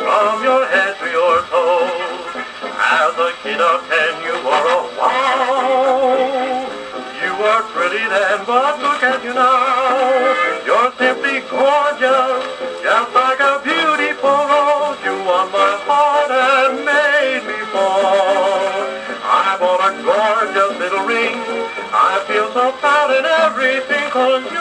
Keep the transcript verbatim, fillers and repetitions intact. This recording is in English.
from your head to your toes. As a kid of ten, you were a wow. You were pretty then, but look at you now. You're simply gorgeous, just like a beautiful rose. You won my heart and made me fall. I bought a gorgeous little ring. I feel so proud and everything, 'cause